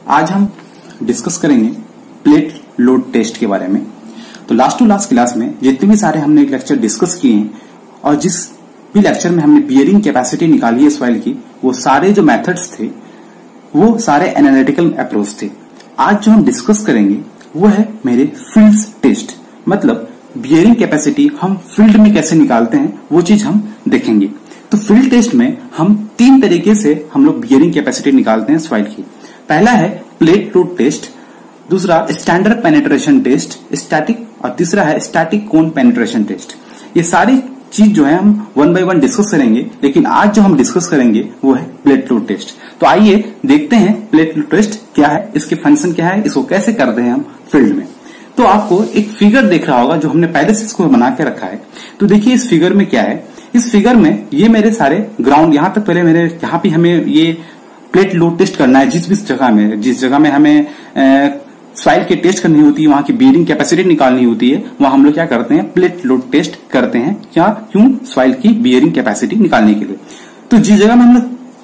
आज हम डिस्कस करेंगे प्लेट लोड टेस्ट के बारे में। तो लास्ट टू लास्ट क्लास में जितने भी सारे हमने लेक्चर डिस्कस किए हैं और जिस भी लेक्चर में हमने बियरिंग कैपेसिटी निकाली है सॉइल की, वो सारे जो मेथड्स थे वो सारे एनालिटिकल अप्रोच थे। आज जो हम डिस्कस करेंगे वो है मेरे फील्ड टेस्ट, मतलब बियरिंग कैपेसिटी हम फील्ड में कैसे निकालते हैं वो चीज हम देखेंगे। तो फील्ड टेस्ट में हम तीन तरीके से हम लोग बियरिंग कैपेसिटी निकालते हैं सॉइल की। पहला है प्लेट लोड टेस्ट, दूसरा स्टैंडर्ड पेनिट्रेशन टेस्ट स्टैटिक, और तीसरा है स्टैटिक कोन पेनिट्रेशन टेस्ट। ये सारी चीज जो है हम वन बाय वन डिस्कस करेंगे, लेकिन आज जो हम डिस्कस करेंगे वो है प्लेट लोड टेस्ट। तो आइए देखते हैं प्लेट लोड टेस्ट क्या है, इसके फंक्शन क्या है, इसको कैसे करते हैं हम फील्ड में। तो आपको एक फिगर देख रहा होगा जो हमने पहले से इसको बना के रखा है। तो देखिए इस फिगर में क्या है, इस फिगर में ये मेरे सारे ग्राउंड, यहां तक पहले मेरे यहाँ पे हमें ये प्लेट लोड टेस्ट करना है। जिस जगह में हमें सॉइल की टेस्ट करनी होती है, वहां की बियरिंग कैपेसिटी निकालनी होती है, वहां हम लोग क्या करते हैं, प्लेट लोड टेस्ट करते हैं। क्यों? सॉइल की बियरिंग कैपेसिटी निकालने के लिए। तो जिस जगह में हम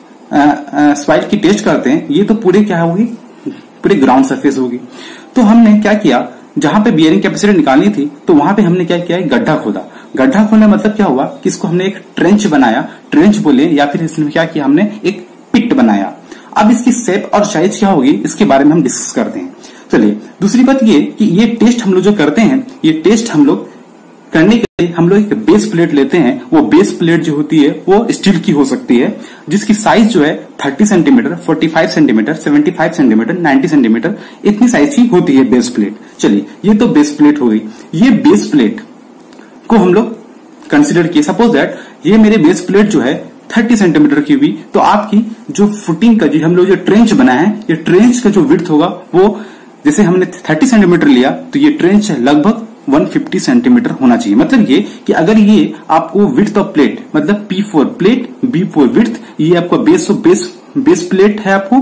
लोग सॉइल की टेस्ट करते हैं, ये तो पूरे क्या होगी, पूरे ग्राउंड सरफेस होगी। तो हमने क्या किया, जहां पे बियरिंग कैपेसिटी निकालनी थी तो वहां पे हमने क्या किया, गड्ढा खोदा। गड्ढा खोलने मतलब क्या हुआ कि इसको हमने एक ट्रेंच बनाया, ट्रेंच बोले, या फिर इसमें क्या किया, हमने एक पिट बनाया। अब इसकी शेप और साइज क्या होगी इसके बारे में हम डिस्कस करते हैं। चलिए दूसरी बात ये कि ये टेस्ट हम लोग जो करते हैं, ये टेस्ट हम लोग करने के लिए हम लोग एक बेस प्लेट लेते हैं। वो बेस प्लेट जो होती है वो स्टील की हो सकती है, जिसकी साइज जो है 30 सेंटीमीटर, 45 सेंटीमीटर, 75 सेंटीमीटर, 90 सेंटीमीटर, इतनी साइज की होती है बेस प्लेट। चलिए ये तो बेस प्लेट हो गई। ये बेस प्लेट को हम लोग कंसिडर किए, सपोज दैट ये मेरे बेस प्लेट जो है 30 सेंटीमीटर की हुई, तो आपकी जो फुटिंग का जो हम लोग जो ट्रेंच बनाया है, ये ट्रेंच का जो विड्थ होगा वो, जैसे हमने 30 सेंटीमीटर लिया तो ये ट्रेंच लगभग 150 सेंटीमीटर होना चाहिए। मतलब ये कि अगर ये आपको विड्थ ऑफ प्लेट, मतलब P4 प्लेट, B4 विड्थ, ये आपका बेस प्लेट है आपको,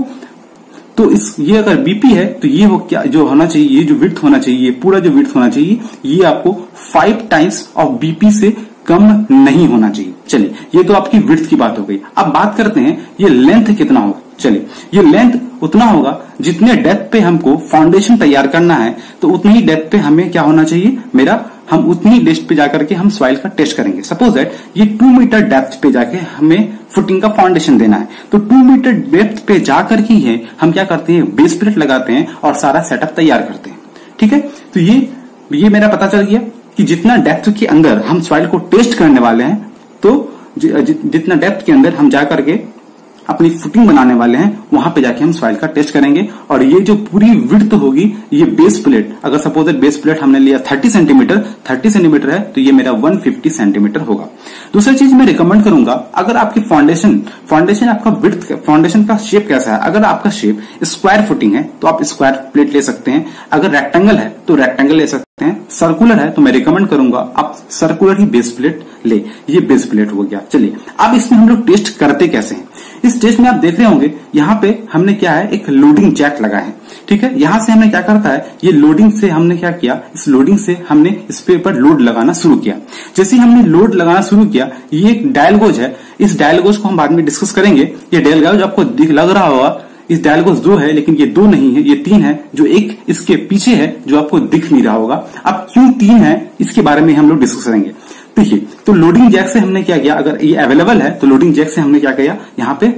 तो ये अगर BP है तो ये वो क्या जो होना चाहिए, ये जो विड्थ होना चाहिए, पूरा जो विड्थ होना चाहिए, ये आपको 5 टाइम्स ऑफ BP से कम नहीं होना चाहिए। चलिए ये तो आपकी विड्थ की बात हो गई। अब बात करते हैं ये लेंथ कितना होगा। चलिए ये लेंथ उतना होगा जितने डेप्थ पे हमको फाउंडेशन तैयार करना है, तो उतनी ही डेप्थ पे हमें क्या होना चाहिए, हम उतनी डेप्थ पे जाकर के हम सॉइल का टेस्ट करेंगे। सपोज दैट ये 2 मीटर डेप्थ पे जाके हमें फुटिंग का फाउंडेशन देना है, तो 2 मीटर डेप्थ पे जाकर ही है हम क्या करते हैं, बेस प्लेट लगाते हैं और सारा सेटअप तैयार करते हैं। ठीक है, तो ये मेरा पता चल गया कि जितना डेप्थ के अंदर हम सॉइल को टेस्ट करने वाले हैं, तो जितना डेप्थ के अंदर हम जाकर के अपनी फुटिंग बनाने वाले हैं, वहां पे जाके हम सॉइल का टेस्ट करेंगे। और ये जो पूरी विड्थ होगी, ये बेस प्लेट, अगर सपोज बेस प्लेट हमने लिया 30 सेंटीमीटर है, तो ये मेरा 150 सेंटीमीटर होगा। दूसरी चीज मैं रिकमेंड करूंगा, अगर आपकी फाउंडेशन आपका विड्थ, फाउंडेशन का शेप कैसा है, अगर आपका शेप स्क्वायर फुटिंग है तो आप स्क्वायर प्लेट ले सकते हैं, अगर रेक्टेंगल है तो रेक्टेंगल ले सकते हैं, सर्कुलर है तो मैं रिकमेंड करूंगा आप सर्कुलर ही बेस प्लेट ले। ये बेस प्लेट हो गया। चलिए अब इसमें हम लोग टेस्ट करते कैसे हैं। इस टेस्ट में आप देख रहे होंगे यहाँ पे हमने क्या है, एक लोडिंग जैक लगा है। ठीक है, यहां से हमने क्या करता है, ये लोडिंग से हमने क्या किया, इस लोडिंग से हमने इस पे ऊपर लोड लगाना शुरू किया। जैसे ही हमने लोड लगाना शुरू किया, ये एक डायल गोज है, इस डायल गोज को हम बाद में डिस्कस करेंगे। ये डायल गोज आपको लग रहा होगा, इस डायल गोज 2 है, लेकिन ये 2 नहीं है, ये 3 है, जो एक इसके पीछे है जो आपको दिख नहीं रहा होगा। अब क्यों 3 है इसके बारे में हम लोग डिस्कस करेंगे। देखिए, तो लोडिंग जैक से हमने क्या किया, अगर ये अवेलेबल है तो लोडिंग जैक से हमने क्या किया, यहाँ पे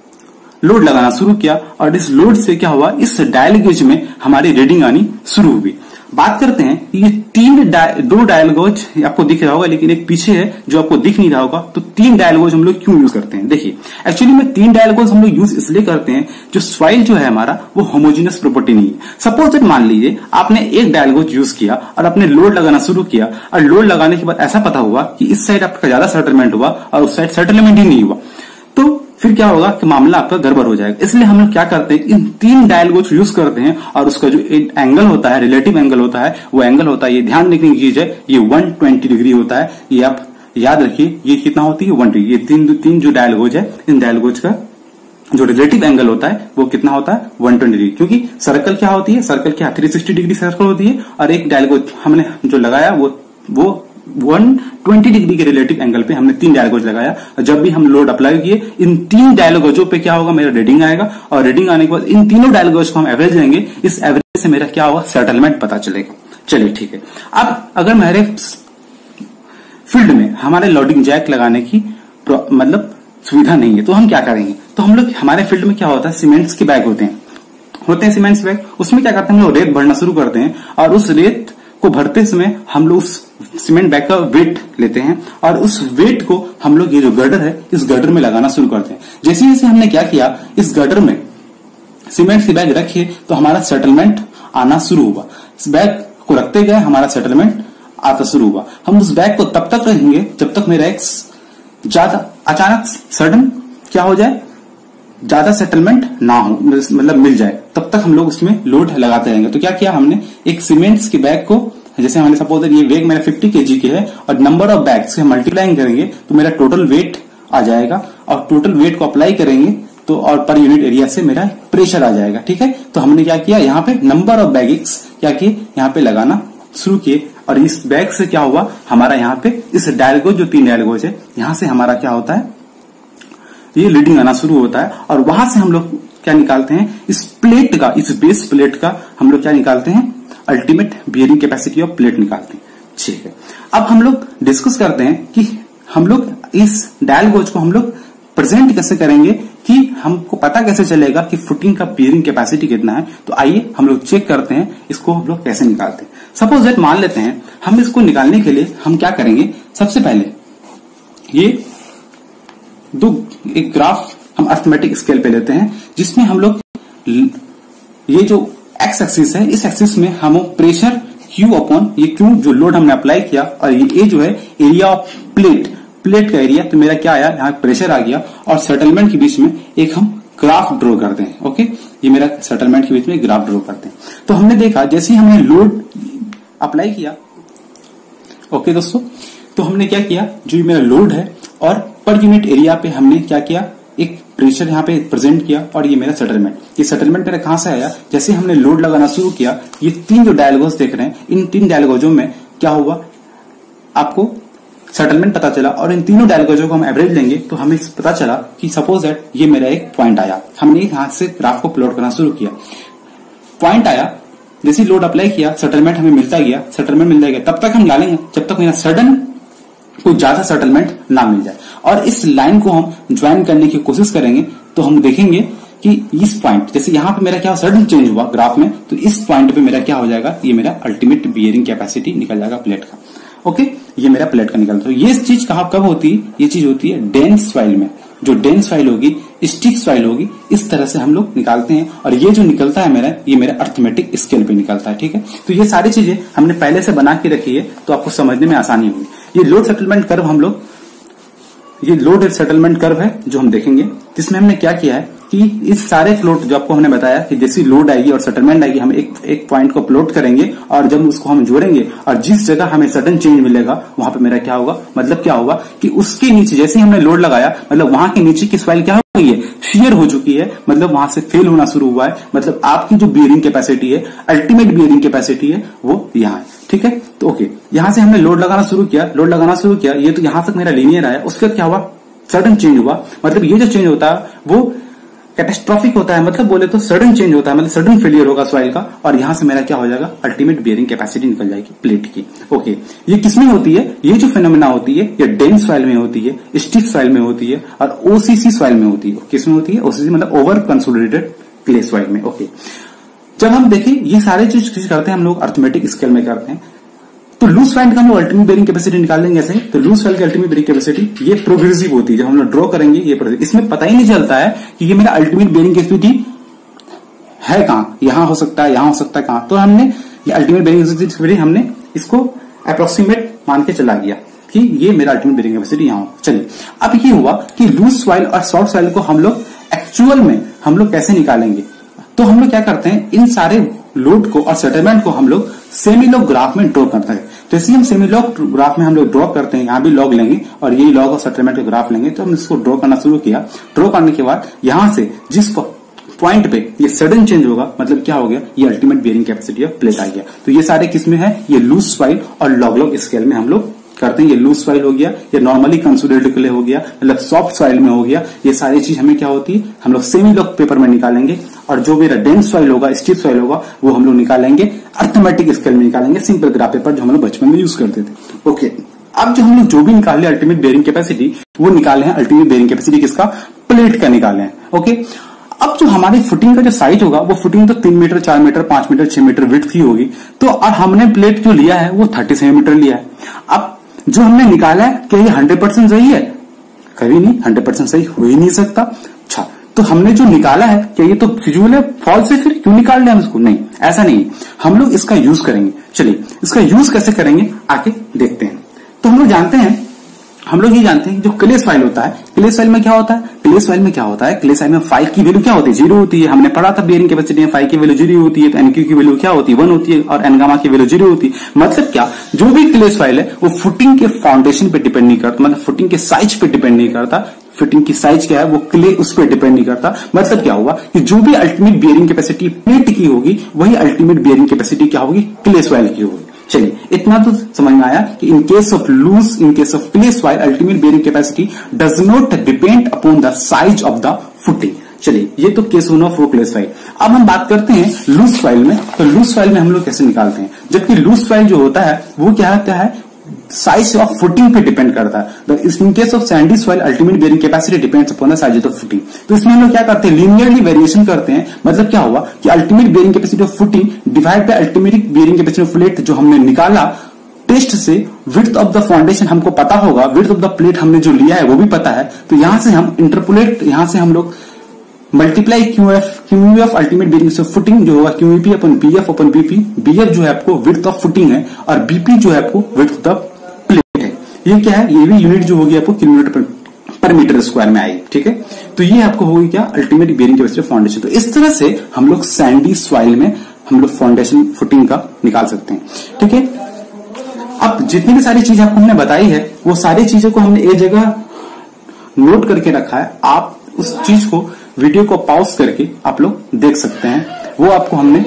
लोड लगाना शुरू किया, और इस लोड से क्या हुआ, इस डायल गेज में हमारी रीडिंग आनी शुरू हुई। बात करते हैं, ये 2 डायल गेज आपको दिख रहा होगा, लेकिन एक पीछे है जो आपको दिख नहीं रहा होगा। तो 3 डायल गेज हम लोग क्यों यूज करते हैं, देखिए एक्चुअली में 3 डायल गेज हम लोग यूज इसलिए करते हैं, जो सॉइल जो है हमारा वो होमोजेनियस प्रॉपर्टी नहीं है। सपोज दैट मान लीजिए आपने एक डायल गेज यूज किया और आपने लोड लगाना शुरू किया, और लोड लगाने के बाद ऐसा पता हुआ कि इस साइड आपका ज्यादा सेटलमेंट हुआ और उस साइड सेटलमेंट ही नहीं हुआ, तो फिर क्या होगा कि मामला आपका गड़बड़ हो जाएगा। इसलिए हम लोग क्या करते हैं, इन 3 डायल गोज यूज करते हैं, और उसका जो एंगल होता है, रिलेटिव एंगल होता है, वो एंगल होता है, ये ध्यान रखने की चीज है, ये 120 डिग्री होता है। ये आप याद रखिए, ये कितना होती है, 1 डिग्री। ये तीन जो डायल गोज है, इन डायल गोज का जो रिलेटिव एंगल होता है वो कितना होता है, 120 डिग्री। क्योंकि सर्कल क्या होती है, सर्कल क्या 360 डिग्री सर्कल होती है, और एक डायल गोज हमने जो लगाया वो 120 डिग्री के रिलेटिव एंगल पे हमने 3 डायल गेज लगाया, और जब भी हम लोड अप्लाई किए इन 3 डायल गेजों पे क्या होगा, मेरा रीडिंग आएगा, और रीडिंग आने के बाद इन तीनों डायल गेज को हम एवरेज लेंगे, इस एवरेज से मेरा क्या होगा, सेटलमेंट पता चलेगा। चलिए ठीक है। अब अगर मेरे फील्ड में हमारे लोडिंग जैक लगाने की मतलब सुविधा नहीं है तो हम क्या करेंगे, तो हम लोग हमारे फील्ड में क्या होता है, सीमेंट्स के बैग होते हैं सीमेंट्स बैग, उसमें क्या करते हैं हम लोग रेत भरना शुरू करते हैं, और उस रेत को भरते समय हम लोग उस सीमेंट बैग का वेट लेते हैं, और उस वेट को हम लोग ये जो गर्डर है इस गर्डर में लगाना शुरू करते हैं। जैसे जैसे हमने क्या किया, इस गर्डर में सीमेंट के बैग रखे तो हमारा सेटलमेंट आना शुरू हुआ, इस बैग को रखते गए हमारा सेटलमेंट आता शुरू हुआ। हम उस बैग को तब तक रखेंगे जब तक मेरा एक ज्यादा अचानक सडन क्या हो जाए, ज्यादा सेटलमेंट ना हो, मतलब मिल जाए, तब तक हम लोग उसमें लोड लगाते रहेंगे। तो क्या किया हमने, एक सीमेंट्स के बैग को, जैसे हमने सपोज ये वेट मेरा 50 kg के है और नंबर ऑफ बैग से मल्टीप्लाइंग करेंगे तो मेरा टोटल वेट आ जाएगा, और टोटल वेट को अप्लाई करेंगे तो और पर यूनिट एरिया से मेरा प्रेशर आ जाएगा। ठीक है, तो हमने क्या किया, यहाँ पे नंबर ऑफ बैगिंग्स क्या किए, यहाँ पे लगाना शुरू किए, और इस बैग से क्या हुआ हमारा, यहाँ पे इस डायल गेज जो 3 डायल गेज है यहाँ से हमारा क्या होता है, ये रीडिंग आना शुरू होता है, और वहां से हम लोग क्या निकालते हैं, इस प्लेट का, इस बेस प्लेट का हम लोग क्या निकालते हैं, ultimate bearing capacity of plate निकालते हैं। ठीक है, अब हम लोग डिस्कस करते हैं कि हम लोग इस डायल गेज को हम लोग प्रेजेंट कैसे करेंगे, कि हमको पता कैसे चलेगा कि फुटिंग का बियरिंग कैपेसिटी कितना है। तो आइए हम लोग चेक करते हैं इसको हम लोग कैसे निकालते हैं। सपोज दैट मान लेते हैं हम इसको निकालने के लिए हम क्या करेंगे, सबसे पहले ये एक ग्राफ हम अर्थमेटिक स्केल पे लेते हैं, जिसमें हम लोग ये जो एक्स एक्सिस है, इस एक्सिस में हम प्रेशर Q अपॉन ये Q जो लोड हमने अप्लाई किया, और ये जो है एरिया ऑफ प्लेट का एरिया, तो मेरा क्या आया, यहाँ प्रेशर आ गया, और सेटलमेंट के बीच में एक हम ग्राफ ड्रॉ करते हैं। ओके, ये मेरा सेटलमेंट के बीच में ग्राफ ड्रॉ करते हैं। तो हमने देखा जैसे ही हमने लोड अप्लाई किया, ओके दोस्तों, तो हमने क्या किया, जो मेरा लोड है और पर यूनिट एरिया पे हमने क्या किया, एक प्रेशर यहाँ पे प्रेजेंट किया, और ये मेरा सेटलमेंट, ये सेटलमेंट मेरा कहां से आया, जैसे हमने लोड लगाना शुरू किया, ये 3 जो डायल गेज देख रहे हैं, इन 3 डायल गेजों में क्या हुआ, आपको सेटलमेंट पता चला, और इन तीनों डायल गेजों को हम एवरेज लेंगे तो हमें पता चला कि सपोज दैट ये मेरा एक पॉइंट आया, हमने यहां से ग्राफ को प्लॉट करना शुरू किया, पॉइंट आया, जैसे लोड अप्लाई किया सेटलमेंट हमें मिलता गया, तब तक हम डालेंगे जब तक मेरा सडन कोई ज्यादा सेटलमेंट ना मिल जाए, और इस लाइन को हम ज्वाइन करने की कोशिश करेंगे। तो हम देखेंगे कि इस पॉइंट, जैसे यहाँ पे मेरा क्या सडन चेंज हुआ ग्राफ में, तो इस पॉइंट पे मेरा क्या हो जाएगा, ये मेरा अल्टीमेट बियरिंग कैपेसिटी निकल जाएगा प्लेट का। ओके, ये मेरा प्लेट का निकलता है। ये चीज कब होती है, ये चीज होती है डेंस सॉइल में, जो डेंस सॉइल होगी, स्टिफ सॉइल होगी, इस तरह से हम लोग निकालते हैं, और ये जो निकलता है मेरा, ये मेरा अर्थमेटिक स्केल पे निकलता है। ठीक है, तो ये सारी चीजें हमने पहले से बना के रखी है, तो आपको समझने में आसानी होगी। ये लोड सेटलमेंट कर्व हम लोग, ये लोड सेटलमेंट कर्व है जो हम देखेंगे, जिसमें हमने क्या किया है कि इस सारे प्लॉट जो आपको हमने बताया कि जैसी लोड आएगी और सेटलमेंट आएगी, हम एक पॉइंट को प्लॉट करेंगे, और जब उसको हम जोड़ेंगे और जिस जगह हमें सडन चेंज मिलेगा वहां पे मेरा क्या होगा, मतलब क्या होगा कि उसके नीचे जैसे हमने लोड लगाया, मतलब वहां के नीचे की सॉइल क्या हो गई है, शियर हो चुकी है, मतलब वहां से फेल होना शुरू हुआ है, मतलब आपकी जो बियरिंग कैपेसिटी है, अल्टीमेट बियरिंग कैपेसिटी है, वो यहाँ है। ठीक है, तो ओके, यहां से हमने लोड लगाना शुरू किया, ये तो यहां तक मेरा लीनियर आया, उसके बाद क्या हुआ, सडन चेंज हुआ, मतलब ये जो चेंज होता है वो कैटेस्ट्रॉफिक होता है, मतलब बोले तो सडन चेंज होता है, मतलब सडन फेलियर होगा सॉइल का, और यहां से मेरा क्या हो जाएगा, अल्टीमेट बियरिंग कैपेसिटी निकल जाएगी प्लेट की। ओके, ये किसमें होती है, ये जो फिनोमेना होती है, ये डेंस सॉइल में होती है, स्टिफ सॉइल में होती है, और ओसीसी सॉइल में होती है। किसमें होती है, ओसीसी मतलब ओवर कंसोलिडेटेड क्ले सॉइल में। ओके, जब हम देखें ये सारे चीज करते हैं हम लोग अर्थमेटिक स्केल में करते हैं, तो लूज सॉइल का हम लोग अल्टीमेट बियरिंग कैपेसिटी निकाल लेंगे ऐसे। तो लूज सॉइल की अल्टीमेट बियरिंग कैपेसिटी ये प्रोग्रेसिव होती है, जब हम लोग ड्रॉ करेंगे ये प्रोग्रेसिव, इसमें पता ही नहीं चलता है कि ये मेरा अल्टीमेट बियरिंग कैपेसिटी है कहाँ, यहां हो सकता है, यहां हो सकता है, कहां। तो हमने ये अल्टीमेट बियरिंग कैपेसिटी हमने इसको अप्रोक्सीमेट मान के चला गया कि ये मेरा अल्टीमेट बियरिंग कैपेसिटी यहां हो। चलिए, अब ये हुआ कि लूज सॉइल और सॉफ्ट सॉइल को हम लोग एक्चुअल में हम लोग कैसे निकालेंगे। तो हम लोग क्या करते हैं, इन सारे लोड को और सेटलमेंट को हम लोग सेमी लॉग ग्राफ में ड्रॉ करते हैं। जैसे हम सेमी लॉग ग्राफ में हम लोग ड्रॉ करते हैं, यहाँ भी लॉग लेंगे और यही लॉग और सेटलमेंट का ग्राफ लेंगे, तो हम इसको ड्रॉ करना शुरू किया। ड्रॉ करने के बाद यहां से जिस पॉइंट पे ये सडन चेंज होगा, मतलब क्या हो गया, ये ultimate bearing capacity of plate आ गया। तो ये सारे किसमें है, ये लूज सॉइल और लॉग स्केल में हम लोग करते हैं। ये लूज सॉइल हो गया, ये नॉर्मली कंसोलिडेटेड क्ले हो गया, मतलब सॉफ्ट सॉइल में हो गया। ये सारी चीज हमें क्या होती है, हम लोग सेमी लॉक पेपर में निकालेंगे, और जो मेरा डेंस सॉइल होगा, स्टिफ सॉइल होगा, वो हम लोग निकालेंगे अर्थमेटिक स्केल में निकालेंगे, सिंपल ग्राफ पेपर जो हम लोग बचपन में यूज करते थे। ओके, अब जो हम लोग जो भी निकाले अल्टीमेट बेयरिंग कैपेसिटी, वो निकाले हैं अल्टीमेट बेयरिंग कैपेसिटी किसका, प्लेट का निकाले हैं। ओके, अब जो हमारी फुटिंग का जो साइज होगा, वो फुटिंग तो 3 metre, 4 metre, 5 metre, 6 metre width की होगी। तो और हमने प्लेट जो लिया है वो 30 सेंटीमीटर लिया है। अब जो हमने निकाला है, क्या ये 100% सही है? कभी नहीं, 100% सही हो ही नहीं सकता। अच्छा, तो हमने जो निकाला है, क्या ये तो फिजूल है, फॉल्स है? फिर क्यों निकाल लिया हम इसको? नहीं, ऐसा नहीं, हम लोग इसका यूज करेंगे। चलिए, इसका यूज कैसे करेंगे आके देखते हैं। तो हम लोग जानते हैं, हम लोग ये जानते हैं जो क्ले सॉइल होता है, क्ले सॉइल में क्या होता है, क्ले सॉइल में क्या होता है, क्ले सॉइल में फाई की वैल्यू क्या होती है, 0 होती है। हमने पढ़ा था बेयरिंग कैपेसिटी में फाई की वैल्यू 0 होती है, तो एनक्यू की वैल्यू क्या होती है, 1 होती है, और एन गामा की वैल्यू 0 होती है। मतलब क्या, जो भी क्ले सॉइल है वो फुटिंग के फाउंडेशन पे डिपेंड नहीं करता, मतलब फुटिंग के साइज पे डिपेंड नहीं करता। फिटिंग की साइज क्या है, वो क्ले उस पर डिपेंड नहीं करता। मतलब क्या हुआ कि जो भी अल्टीमेट बेयरिंग कैपेसिटी प्लेट की होगी, वही अल्टीमेट बेयरिंग कैपेसिटी क्या होगी, क्ले सॉइल की होगी। चलिए, इतना तो समझ में आया कि in case of loose, in case of clay soil, ultimate bearing capacity does not depend upon the size of the footing. चलिए, ये तो केस होना फॉर क्ले सॉइल। अब हम बात करते हैं लूज सॉइल में। तो लूज सॉइल में हम लोग कैसे निकालते हैं, जबकि लूज सॉइल जो होता है वो क्या होता है, साइज ऑफ फुटिंग पे डिपेंड करता है। In case of sandy soil, ultimate bearing capacity depends upon the size of footing. तो इसमें हम लोग क्या करते हैं, लीनियरली वेरिएशन करते हैं। मतलब क्या हुआ कि ultimate bearing capacity of footing divide by ultimate bearing capacity of plate, जो हमने निकाला टेस्ट से, विड्थ ऑफ द फाउंडेशन हमको पता होगा, विड्थ ऑफ द प्लेट हमने जो लिया है वो भी पता है। तो यहां से हम इंटरपोलेट, यहां से हम लोग multiply QF ultimate bearing of footing जो होगा QEP upon BF upon BP. BF जो है आपको विड्थ ऑफ फुटिंग है, और बीपी जो है आपको विड्थ ऑफ द प्लेट है। ये क्या है, ये भी यूनिट जो होगी आपको किलोमीटर पर मीटर स्क्वायर में आएगी। ठीक है, तो ये आपको होगी क्या, ultimate bearing capacity of foundation. तो इस तरह से हम लोग सैंडी सॉइल में हम लोग फाउंडेशन फुटिंग का निकाल सकते हैं। ठीक है, अब जितनी भी सारी चीजें आपको हमने बताई है, वो सारी चीजों को हमने एक जगह नोट करके रखा है। आप उस चीज को, वीडियो को पॉज करके आप लोग देख सकते हैं। वो आपको हमने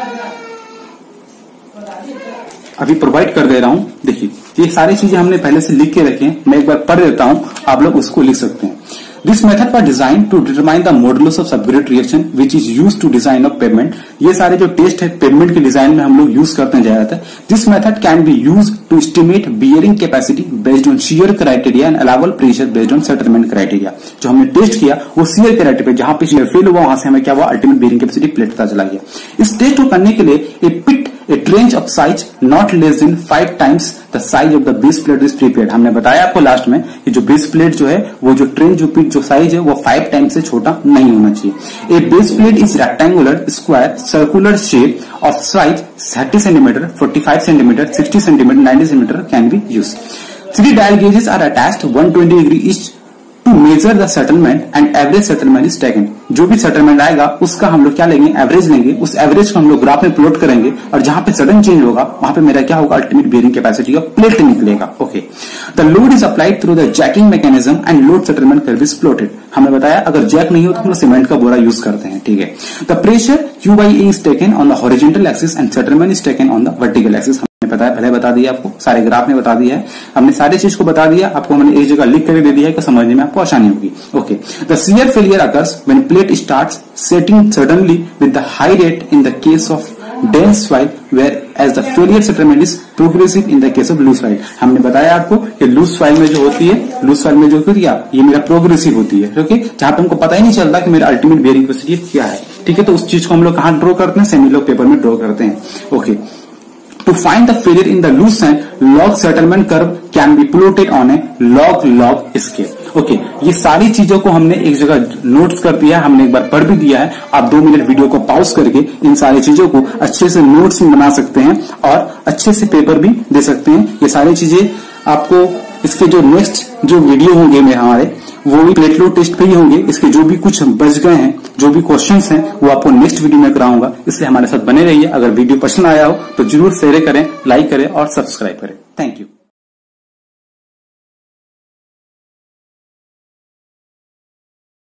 अभी प्रोवाइड कर दे रहा हूं। देखिए, ये सारी चीजें हमने पहले से लिख के रखी हैं, मैं एक बार पढ़ देता हूं, आप लोग उसको लिख सकते हैं। This method was designed to determine the modulus of subgrade reaction which is used to design of pavement। ये सारे जो टेस्ट है पेवमेंट के डिजाइन में हम लोग यूज करते हैं ज्यादातर। This method can be used to estimate bearing capacity based on shear criteria and allowable pressure based on settlement criteria। जो हमने टेस्ट किया वो shear criteria पे, जहां पे shear फेल हुआ वहां से हमें क्या हुआ, अल्टीमेट बेयरिंग कैपेसिटी प्लेट पता चला गया। इस टेस्ट को करने के लिए a trench of size not less than 5 times the size of the base plate is prepared। हमने बताया आपको लास्ट में कि जो बेस प्लेट जो है, वो जो ट्रेंच जो साइज है वो 5 टाइम्स से छोटा नहीं होना चाहिए। A base plate is rectangular square circular shape of size 30 centimetre, 45 centimetre, 60 centimetre, 90 centimetre can be use. 3 dial gauges are attached 120 degree each to measure the settlement and average settlement is taken. जो भी settlement आएगा उसका हम लोग क्या लेंगे, average लेंगे। उस एवरेज को हम लोग ग्राफ में प्लॉट करेंगे, और जहां पे सडन चेंज होगा वहां पे मेरा क्या होगा, अल्टीमेट बेयरिंग कैपेसिटी का प्लेट निकलेगा। Okay, the load is applied through the jacking mechanism and load settlement curve is plotted. हमने बताया अगर जैक नहीं हो तो हम सीमेंट का बोरा यूज करते हैं। ठीक है, the pressure Q by A is taken on the horizontal axis and settlement is taken on the vertical axis। हमने पहले बता दिया आपको, सारे ग्राफ में बता दिया है, हमने सारी चीज को बता दिया आपको, हमने एक जगह लिख कर दे दिया है कि समझने में आपको आसानी होगी। Okay, the shear failure occurs when plate starts setting suddenly with the high rate in the case of dense soil, whereas the failure settlement is progressive in the case of loose soil। हमने बताया आपको कि loose soil में जो होती है, loose soil में जो क्रिया ये मेरा प्रोग्रेसिव होती है। ओके, जहां पे हमको पता ही नहीं चलता कि मेरा अल्टीमेट बेयरिंग कैपेसिटी क्या है। ठीक है, तो उस चीज को हम लोग कहां ड्रॉ करते हैं, सेमी लॉग पेपर में ड्रॉ करते हैं। Okay, to find the failure in the loose sand, log settlement curve can be plotted on a log scale। Okay, ये सारी चीजों को हमने एक जगह नोट्स कर दिया है, हमने एक बार पढ़ भी दिया है। आप 2 मिनट वीडियो को पॉज करके इन सारी चीजों को अच्छे से नोट्स में बना सकते हैं और अच्छे से पेपर भी दे सकते हैं। ये सारी चीजें आपको इसके जो नेक्स्ट जो वीडियो होंगे में हमारे, वो भी प्लेट लोड टेस्ट पे ही होंगे। इसके जो भी कुछ बच गए हैं, जो भी क्वेश्चंस हैं, वो आपको नेक्स्ट वीडियो में कराऊंगा। इसलिए हमारे साथ बने रहिए। अगर वीडियो पसंद आया हो तो जरूर शेयर करें, लाइक करें और सब्सक्राइब करें। Thank you.